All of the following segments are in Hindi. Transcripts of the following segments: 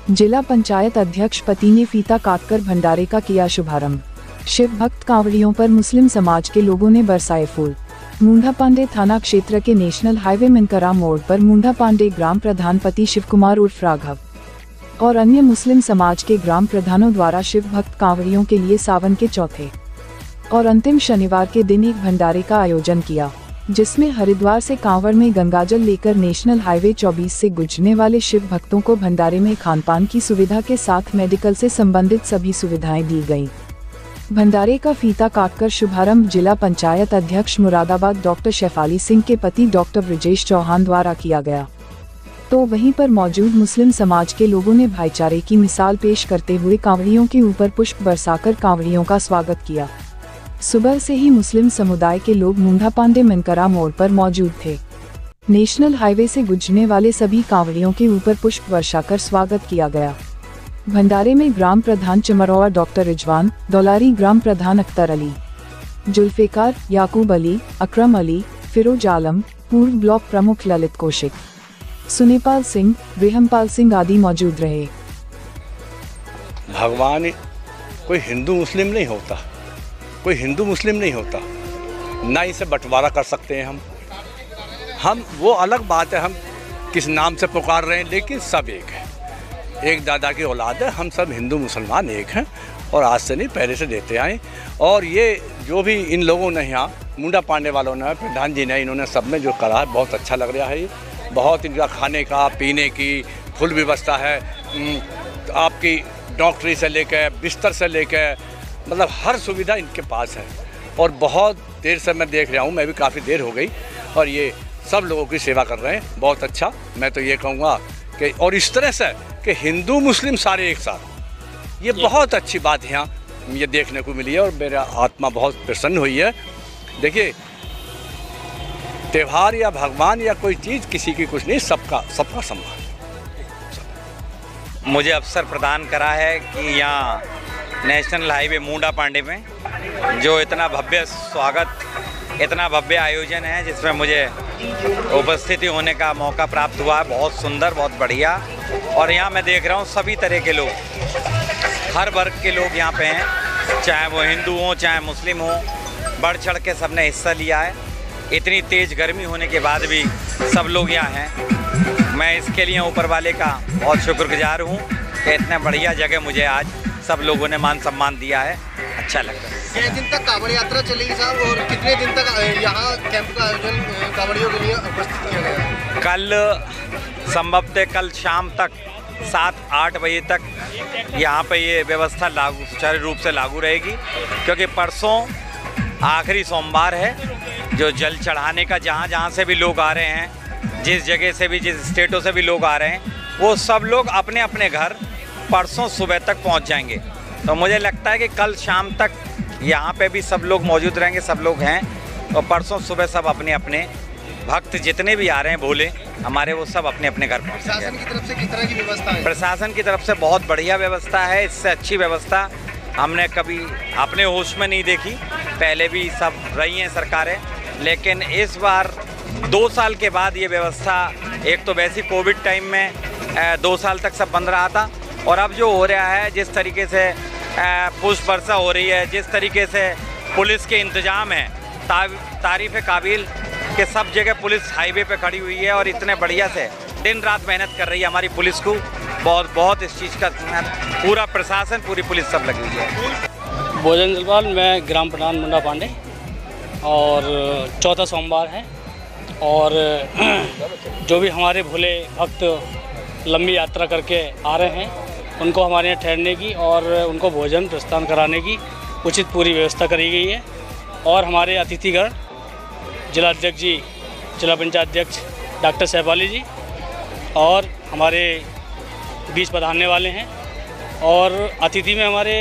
जिला पंचायत अध्यक्ष पति ने फीता काटकर भंडारे का किया शुभारंभ। शिव भक्त कांवड़ियों पर मुस्लिम समाज के लोगों ने बरसाए फूल। मुंडा पांडे थाना क्षेत्र के नेशनल हाईवे मिनकरा मोड़ पर मुंडा पांडे ग्राम प्रधान पति शिव कुमार उर्फ राघव और अन्य मुस्लिम समाज के ग्राम प्रधानों द्वारा शिव भक्त कांवड़ियों के लिए सावन के चौथे और अंतिम शनिवार के दिन एक भंडारे का आयोजन किया, जिसमें हरिद्वार से कांवड़ में गंगाजल लेकर नेशनल हाईवे 24 से गुजरने वाले शिव भक्तों को भंडारे में खानपान की सुविधा के साथ मेडिकल से संबंधित सभी सुविधाएं दी गयी। भंडारे का फीता काटकर शुभारंभ जिला पंचायत अध्यक्ष मुरादाबाद डॉक्टर शेफाली सिंह के पति डॉक्टर ब्रजेश चौहान द्वारा किया गया, तो वहीं पर मौजूद मुस्लिम समाज के लोगों ने भाईचारे की मिसाल पेश करते हुए कांवड़ियों के ऊपर पुष्प बरसाकर कांवड़ियों का स्वागत किया। सुबह से ही मुस्लिम समुदाय के लोग मुंडा पांडे मिनकरा मोड़ पर मौजूद थे। नेशनल हाईवे से गुजरने वाले सभी कांवड़ियों के ऊपर पुष्प वर्षा कर स्वागत किया गया। भंडारे में ग्राम प्रधान चमरौआ डॉक्टर रिजवान, दौलारी ग्राम प्रधान अख्तर अली, जुल्फिकार, याकूब अली, अकरम अली, फिरोज आलम, पूर्व ब्लॉक प्रमुख ललित कौशिक, सुनेपाल सिंह, रेहमपाल सिंह आदि मौजूद रहे। भगवान कोई हिंदू मुस्लिम नहीं होता, कोई हिंदू मुस्लिम नहीं होता, ना इसे बंटवारा कर सकते हैं हम वो अलग बात है, हम किस नाम से पुकार रहे हैं, लेकिन सब एक है, एक दादा की औलाद है, हम सब हिंदू मुसलमान एक हैं और आज से नहीं पहले से देते आए। और ये जो भी इन लोगों ने यहाँ मुंडा पांडे वालों ने, प्रधान जी ने, इन्होंने सब ने जो करा है बहुत अच्छा लग रहा है। ये बहुत इनका खाने का पीने की फुल व्यवस्था है, आपकी डॉक्टरी से लेकर बिस्तर से लेकर मतलब हर सुविधा इनके पास है। और बहुत देर से मैं देख रहा हूँ, मैं भी काफ़ी देर हो गई, और ये सब लोगों की सेवा कर रहे हैं, बहुत अच्छा। मैं तो ये कहूँगा कि और इस तरह से कि हिंदू मुस्लिम सारे एक साथ, ये बहुत अच्छी बात है यहाँ ये देखने को मिली है और मेरा आत्मा बहुत प्रसन्न हुई है। देखिए, त्यौहार या भगवान या कोई चीज़ किसी की कुछ नहीं, सबका सम्मान। मुझे अवसर प्रदान करा है कि यहाँ नेशनल हाईवे मुंडा पांडे में जो इतना भव्य स्वागत, इतना भव्य आयोजन है जिसमें मुझे उपस्थिति होने का मौका प्राप्त हुआ है। बहुत सुंदर, बहुत बढ़िया। और यहाँ मैं देख रहा हूँ सभी तरह के लोग, हर वर्ग के लोग यहाँ पे हैं, चाहे वो हिंदू हों चाहे मुस्लिम हों, बढ़ चढ़ के सबने हिस्सा लिया है। इतनी तेज़ गर्मी होने के बाद भी सब लोग यहाँ हैं। मैं इसके लिए ऊपर वाले का बहुत शुक्रगुजार हूँ कि इतने बढ़िया जगह मुझे आज सब लोगों ने मान सम्मान दिया है, अच्छा लग रहा है। कितने दिन तक कांवड़ यात्रा चलेगी साहब, और कितने दिन तक यहाँ कैंप का आयोजन कांवड़ियों के लिए उपस्थित किया गया? कल संभवतः कल शाम तक 7-8 बजे तक यहाँ पे ये व्यवस्था सुचारू रूप से लागू रहेगी, क्योंकि परसों आखिरी सोमवार है जो जल चढ़ाने का। जहाँ से भी लोग आ रहे हैं, जिस जगह से भी, जिस स्टेटों से भी लोग आ रहे हैं, वो सब लोग अपने अपने घर परसों सुबह तक पहुँच जाएंगे। तो मुझे लगता है कि कल शाम तक यहाँ पे भी सब लोग मौजूद रहेंगे, सब लोग हैं, और परसों सुबह सब अपने अपने भक्त जितने भी आ रहे हैं भोले हमारे, वो सब अपने अपने घर पहुँच जाएंगे। प्रशासन की तरफ से किस तरह की व्यवस्था है? प्रशासन की तरफ से बहुत बढ़िया व्यवस्था है। इससे अच्छी व्यवस्था हमने कभी अपने होश में नहीं देखी। पहले भी सब रही हैं सरकारें, लेकिन इस बार 2 साल के बाद ये व्यवस्था, एक तो वैसी कोविड टाइम में 2 साल तक सब बंद रहा था, और अब जो हो रहा है, जिस तरीके से पुष्प वर्षा हो रही है, जिस तरीके से पुलिस के इंतजाम है, तारीफ़ काबिल कि सब जगह पुलिस हाईवे पे खड़ी हुई है और इतने बढ़िया से दिन रात मेहनत कर रही है हमारी पुलिस को। बहुत इस चीज़ का पूरा प्रशासन, पूरी पुलिस सब लगी हुई है। भोजन जलपाल, मैं ग्राम प्रधान मुंडा पांडे, और चौथा सोमवार है, और जो भी हमारे भोले भक्त लंबी यात्रा करके आ रहे हैं उनको हमारे यहाँ ठहरने की और उनको भोजन प्रस्थान कराने की उचित पूरी व्यवस्था करी गई है। और हमारे अतिथिगण जिला अध्यक्ष जी, जिला पंचायत अध्यक्ष डॉक्टर शेफाली जी और हमारे बीच पधारने वाले हैं, और अतिथि में हमारे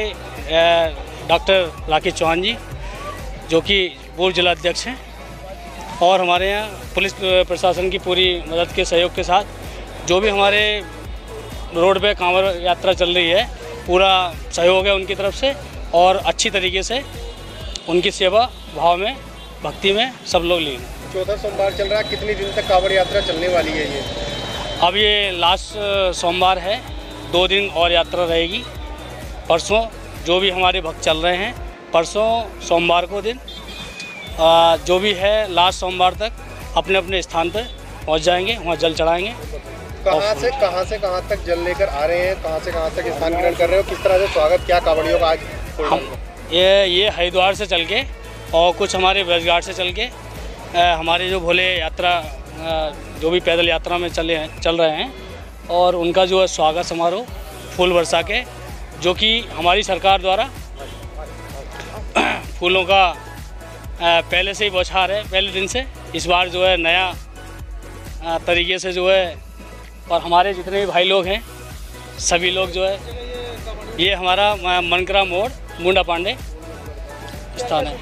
डॉक्टर राकेश चौहान जी जो कि पूर्व जिला अध्यक्ष हैं, और हमारे यहाँ पुलिस प्रशासन की पूरी मदद के सहयोग के साथ जो भी हमारे रोड पे कांवड़ यात्रा चल रही है, पूरा सहयोग है उनकी तरफ से, और अच्छी तरीके से उनकी सेवा भाव में, भक्ति में सब लोग लीन। चौथा सोमवार चल रहा है, कितने दिन तक कांवड़ यात्रा चलने वाली है ये? अब ये लास्ट सोमवार है, 2 दिन और यात्रा रहेगी। परसों जो भी हमारे भक्त चल रहे हैं, परसों सोमवार को दिन जो भी है लास्ट सोमवार तक अपने अपने स्थान पर पहुंच जाएंगे, वहां जल चढ़ाएंगे। कहाँ से कहाँ तक जल लेकर आ रहे हैं, कहाँ से कहाँ तक स्थान ग्रहण कर रहे हो, किस तरह से स्वागत क्या कांवड़ियों का आज? हम ये हरिद्वार से चल के और कुछ हमारे ब्रजघाट से चल के हमारे जो भोले यात्रा जो भी पैदल यात्रा में चल रहे हैं, और उनका जो है स्वागत समारोह फूल बरसा के, जो कि हमारी सरकार द्वारा फूलों का पहले से ही बौछार है, पहले दिन से। इस बार जो है नया तरीके से जो है, और हमारे जितने भी भाई लोग हैं सभी लोग जो है, ये हमारा मनकरा मोड़ मुंडा पांडे स्थान है।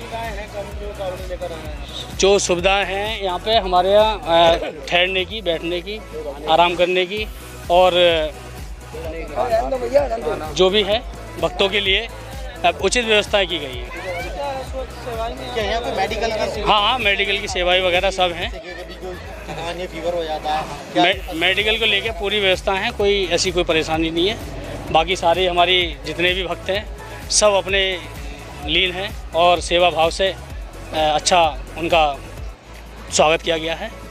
जो सुविधाएं हैं यहाँ पे हमारे यहाँ ठहरने की, बैठने की, आराम करने की, और जो भी है भक्तों के लिए उचित व्यवस्थाएं की गई है। क्या यहाँ पे मेडिकल की? हाँ, मेडिकल की सेवाएं वगैरह सब हैं। फीवर हो जाता है, मेडिकल को लेके पूरी व्यवस्था है, कोई ऐसी कोई परेशानी नहीं है। बाकी सारे हमारी जितने भी भक्त हैं सब अपने लीन हैं और सेवा भाव से अच्छा उनका स्वागत किया गया है।